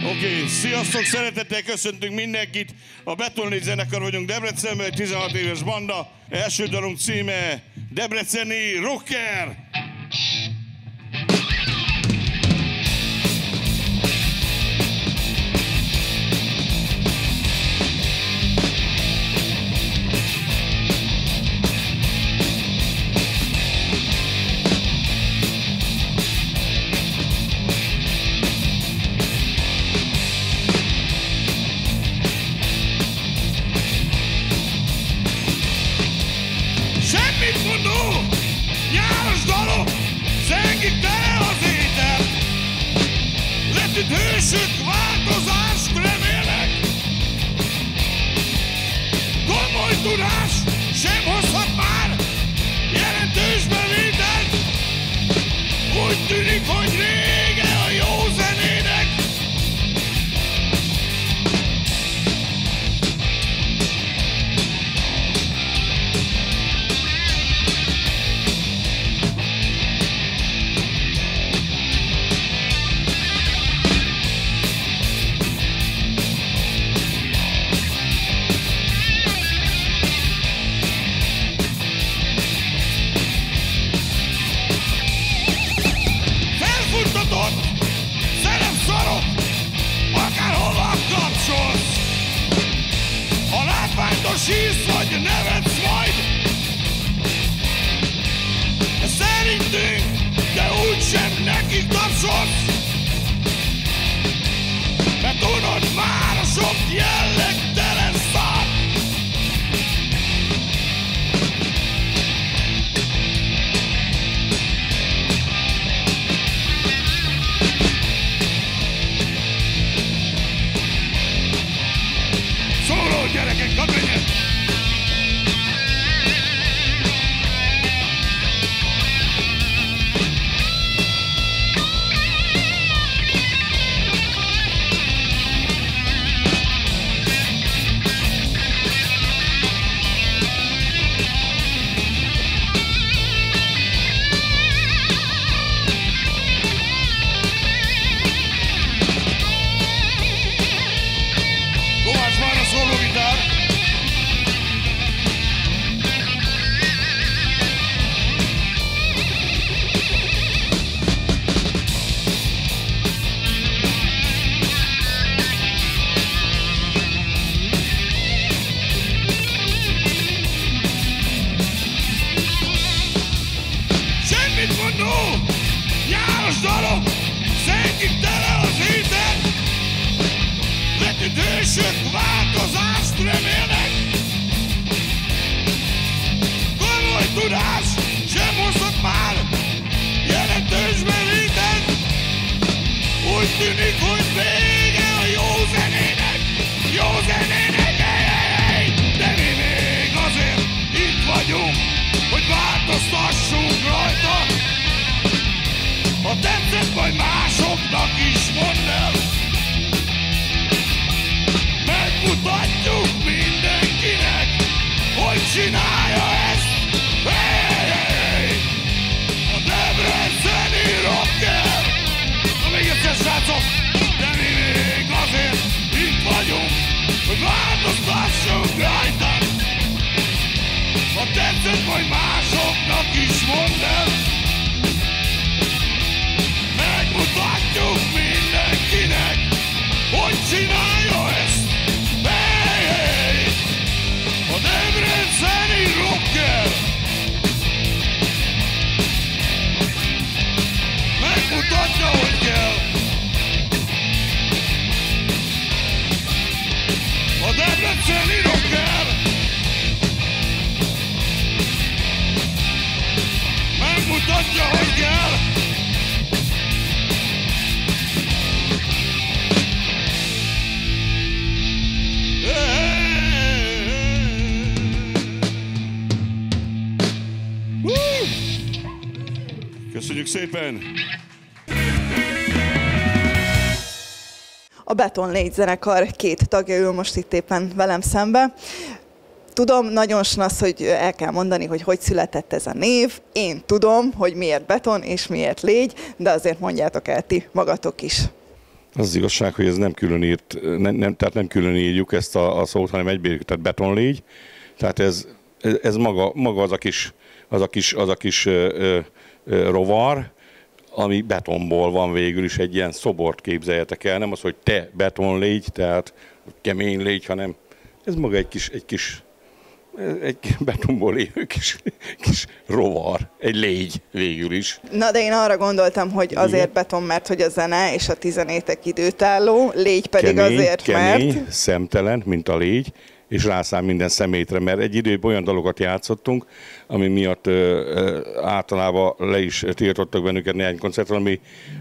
Oké, sziasztok, szeretettel köszöntünk mindenkit. A Beton Légy zenekar vagyunk Debrecenben, egy 16 éves banda. Első dalunk címe Debreceni Rocker. Semmit mondó, nyáros dalok, zengik tele az éter. Letűnt hősök változást remélnek. Komoly tudás sem hozhat már jelentős bevételt. Úgy tűnik, hogy vége a jó zenének. Szerepszarok, akárhova kapcsolsz. A látványos hisz, hogy nevetsz majd. Szerintünk, de úgysem nekik tapsolsz. Mert tudod már a sok jellegtelen szar. Szóló gyerekek, kap menjen! Kovács már a szólógitár! Semmit mondó, nyáros dalok, zengik tele az éter. Letűnt hősök változást remélnek. Komoly tudás sem hozhat már jelentős bevételt. Úgy tűnik, hogy vége a jó zenének. Jó zenének, de mi még azért itt vagyunk, hogy változtassunk rajta. Ha tetszett, majd másoknak is mondd el. Megmutatjuk mindenkinek, hogy csinálja ezt. Hey, hey! A debreceni rocker. Na még egyszer, srácok! De mi még azért itt vagyunk, hogy változtassunk rajta. Ha tetszett, majd másoknak is mondd el. Megmutatjuk mindenkinek, hogy csinálja ezt. Hey, hey! A debreceni rocker. Megmutatja, hogy kell. A debreceni rocker. Megmutatja, hogy kell. Köszönjük szépen! A Beton Légy zenekar két tagja ül most itt éppen velem szembe. Tudom, nagyon snasz, hogy el kell mondani, hogy hogy született ez a név. Én tudom, hogy miért beton és miért légy, de azért mondjátok el ti magatok is. Az igazság, hogy ez nem külön írt, tehát nem külön írjuk ezt a szót, hanem egyben, tehát betonlégy. Tehát ez maga az a kis rovar, ami betonból van végül is, egy ilyen szobort képzeljetek el. Nem az, hogy te betonlégy, tehát kemény légy, hanem ez maga egy betonból élő kis rovar, egy légy végül is. Na, de én arra gondoltam, hogy azért beton, mert hogy a zene és a tizenétek időtálló, légy pedig kemény, mert... Kemény, szemtelen, mint a légy, és rászám minden szemétre, mert egy időben olyan dalokat játszottunk, ami miatt általában le is tiltottak bennünket néhány koncertről,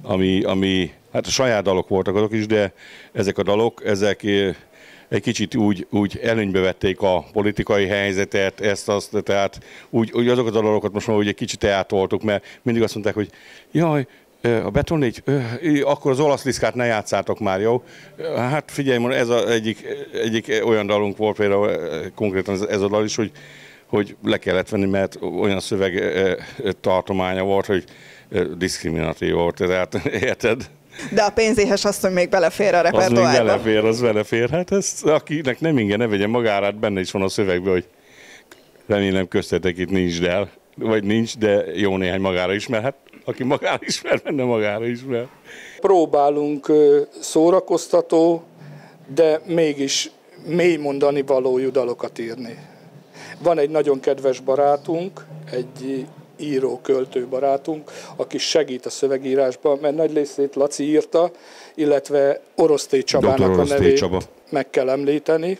ami hát a saját dalok voltak azok is, de ezek a dalok, ezek egy kicsit úgy előnybe vették a politikai helyzetet, ezt-azt, tehát úgy azokat a dalokat most már úgy egy kicsit eltoltuk, mert mindig azt mondták, hogy jaj, a betonlégy, akkor az olasz liszkát ne játszátok már, jó? Hát figyelj, ez egyik olyan dalunk volt, például konkrétan ez a dal is, hogy le kellett venni, mert olyan szöveg tartománya volt, hogy diszkriminatív volt, tehát érted? De a pénzéhes asszony még belefér a repertoárba. Az belefér. Hát ezt, akinek nem inge, ne vegyen magára, hát benne is van a szövegben, hogy remélem köztetek itt nincs, de jó néhány magára ismer. Hát aki magára ismer, benne magára ismer. Próbálunk szórakoztató, de mégis mély mondani valójú dalokat írni. Van egy nagyon kedves barátunk, egy író-költő barátunk, aki segít a szövegírásban, mert nagy részét Laci írta, illetve Orosztély Csabának a nevét meg kell említeni,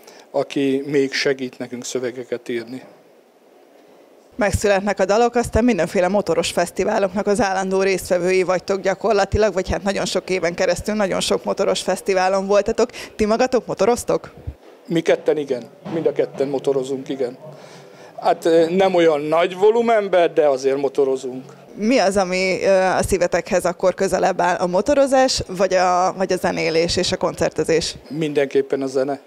aki még segít nekünk szövegeket írni. Megszületnek a dalok, aztán mindenféle motoros fesztiváloknak az állandó résztvevői vagytok gyakorlatilag, vagy hát nagyon sok éven keresztül nagyon sok motoros fesztiválon voltatok. Ti magatok motoroztok? Mi ketten igen, mind a ketten motorozunk, igen. Hát nem olyan nagy volumenben, de azért motorozunk. Mi az, ami a szívetekhez akkor közelebb áll? A motorozás, vagy a zenélés és a koncertezés? Mindenképpen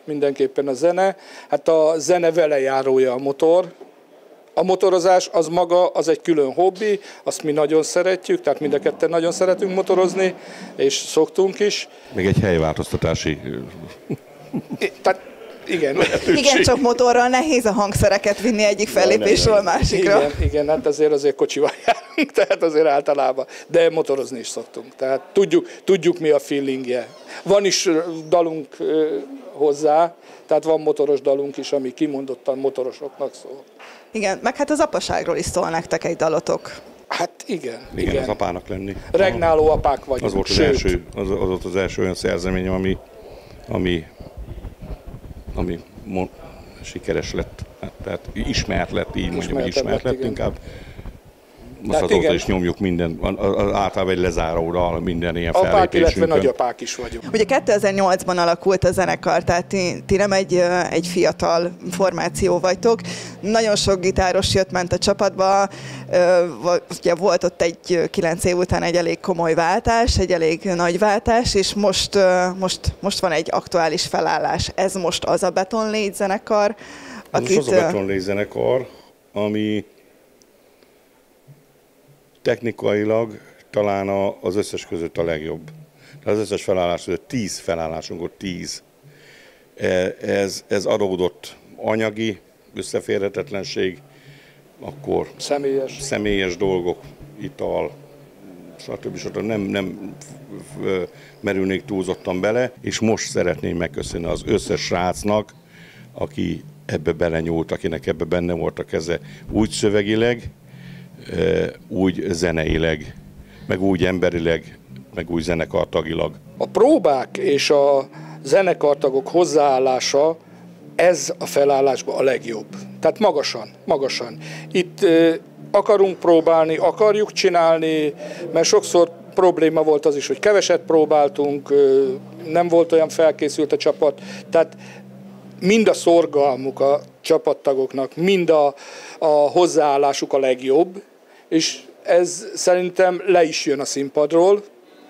a zene. Hát a zene velejárója a motor. A motorozás az maga, az egy külön hobbi, azt mi nagyon szeretjük, tehát mind a ketten nagyon szeretünk motorozni, és szoktunk is. Még egy helyváltoztatási... Tehát igen. Igen, csak motorral nehéz a hangszereket vinni egyik fellépésről a másikra. Igen, hát azért kocsival járunk, tehát azért általában. De motorozni is szoktunk, tehát tudjuk mi a feelingje. Van is dalunk hozzá, tehát van motoros dalunk is, ami kimondottan motorosoknak szól. Igen, meg hát az apaságról is szól nektek egy dalotok. Hát igen. Az apának lenni. Regnáló apák vagyunk. Az volt az első olyan szerzeményem, ami sikeres lett, tehát ismert lett, így mondjuk, hogy ismert lett inkább. Most azóta is nyomjuk minden, általában egy lezáró dal, minden ilyen fellépésünkön. Apák, illetve nagyapák is vagyunk. Ugye 2008-ban alakult a zenekar, tehát ti nem egy fiatal formáció vagytok. Nagyon sok gitáros jött-ment a csapatba, ugye volt ott egy 9 év után egy elég komoly váltás, egy elég nagy váltás, és most van egy aktuális felállás. Ez most az a Betonlégy zenekar, akit... Most az a Betonlégy zenekar, ami technikailag talán az összes között a legjobb. Az összes felállás között 10 felállásunk volt, 10. Ez adódott anyagi összeférhetetlenség, akkor személyes dolgok, ital, stb. Nem merülnék túlzottan bele, és most szeretném megköszönni az összes srácnak, aki ebbe belenyúlt, akinek ebbe benne volt a keze, úgy szövegileg, úgy zeneileg, meg úgy emberileg, meg úgy zenekartagilag. A próbák és a zenekartagok hozzáállása, ez a felállásban a legjobb. Tehát magasan. Itt akarunk próbálni, akarjuk csinálni, mert sokszor probléma volt az is, hogy keveset próbáltunk, nem volt olyan felkészült a csapat, tehát mind a szorgalmuk a csapattagoknak, mind a hozzáállásuk a legjobb, és ez szerintem le is jön a színpadról,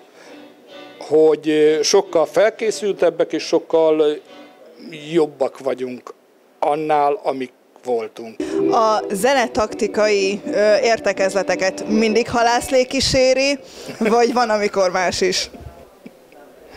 hogy sokkal felkészültebbek és sokkal jobbak vagyunk annál, amik voltunk. A zenetaktikai értekezleteket mindig halászlé kíséri, vagy van, amikor más is?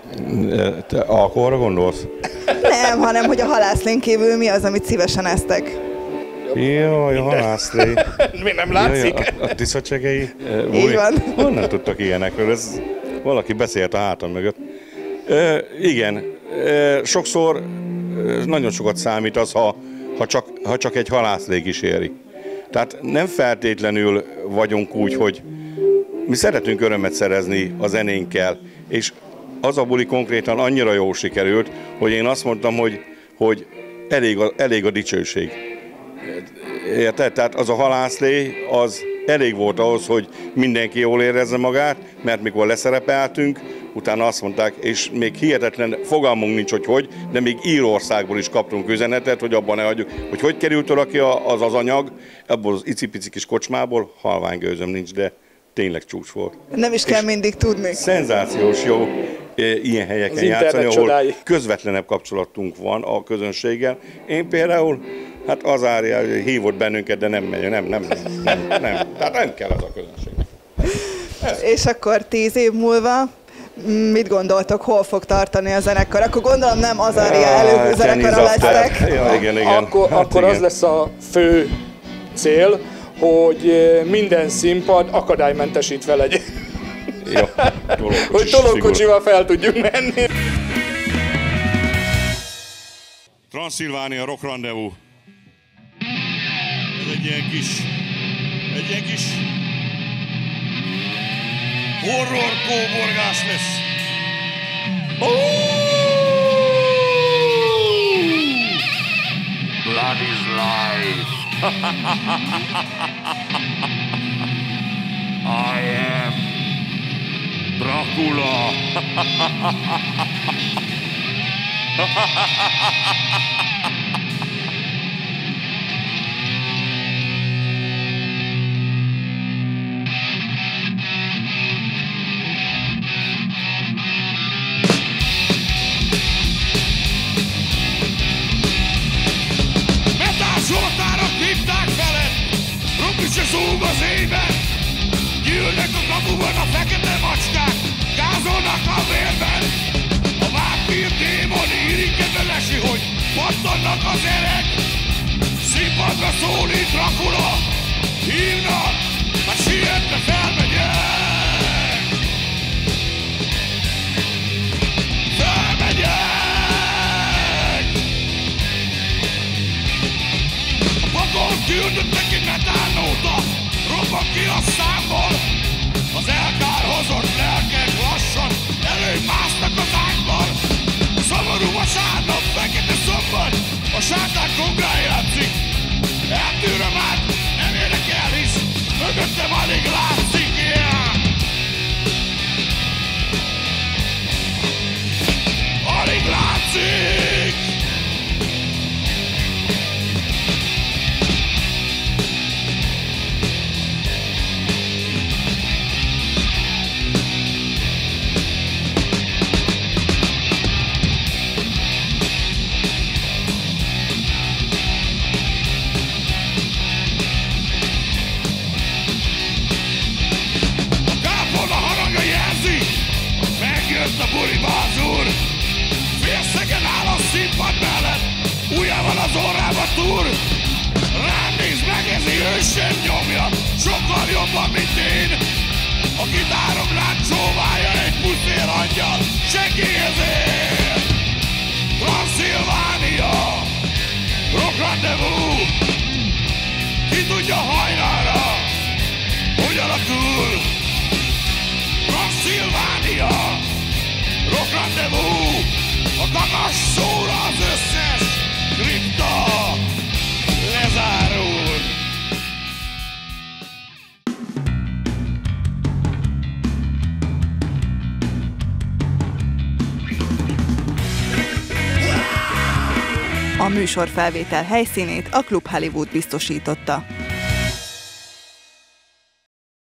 Te alkoholra gondolsz? Nem, hanem hogy a halászlén kívül mi az, amit szívesen esztek. Jaj, a halászlé. Mi nem látszik? Jaj, a tiszacsegei. Így van. Honnan tudtak ilyenekről? Ez valaki beszélt a hátam mögött. Igen, sokszor nagyon sokat számít az, ha csak egy halászlé kíséri. Tehát nem feltétlenül vagyunk úgy, hogy mi szeretünk örömet szerezni a zenénkkel, és az a buli konkrétan annyira jól sikerült, hogy én azt mondtam, hogy elég a dicsőség. Érted? Tehát az a halászlé, az elég volt ahhoz, hogy mindenki jól érezze magát, mert mikor leszerepeltünk, utána azt mondták, és még hihetetlen fogalmunk nincs, hogy, de még Írországból is kaptunk üzenetet, hogy abban ne hagyjuk, hogy került oda ki az anyag, abból az icipici kis kocsmából, halványgőzöm nincs, de tényleg csúcs volt. Nem is kell mindig tudni. Szenzációs jó ilyen helyeken játszani, ahol közvetlenebb kapcsolatunk van a közönséggel. Én például, hát az Ária hívott bennünket, de nem megy, nem. Tehát nem kell az a közönség. És akkor 10 év múlva mit gondoltok, hol fog tartani a zenekar? Akkor gondolom nem az Ária előbb zenekara lesztek. Ja, igen. Akkor az lesz a fő cél, hogy minden színpad akadálymentesítve legyen. Jó, hogy tolókocsival fel tudjuk menni. Transzilvánia Rock Rendezvous. Ez egy ilyen kis horror kóborgás lesz. Blood is life. I am Dracula. Se zúg az éjben, gyűlnek a kapuban a fekete macskák, gázolnak a vérben. A vámpír démon irigykedve lesi, hogy pattannak az erek. Színpadra szólít Dracula, hívnak, hát sietve felmegyek. Felmegyek! A pakon küldöttek egy metálnóta, robban ki a számból. Az elkárhozott lelkek lassan előmásznak az ágyban. Szomorú vasárnap, fekete szombat, a sátán kongrán játszik. Eltűröm át, nem érdekel, hisz mögöttem alig látszik. Yeah! Alig látszik! A buli bázúr, félszegen áll a színpad mellett, ujjával az orrába túr. Rám néz, megezi, ő sem nyomja, sokkal jobban, mint én. A gitárom rácsóválja egy puszér angyal, segélyhez ér. Transzilvánia, Rock Rendezvous, ki tudja hajnalra, hogy alakul. Transzilvánia, Rock Rendezvous, a kakas szóra az összes kripta lezárul. A műsor felvétel helyszínét a Klub Hollywood biztosította.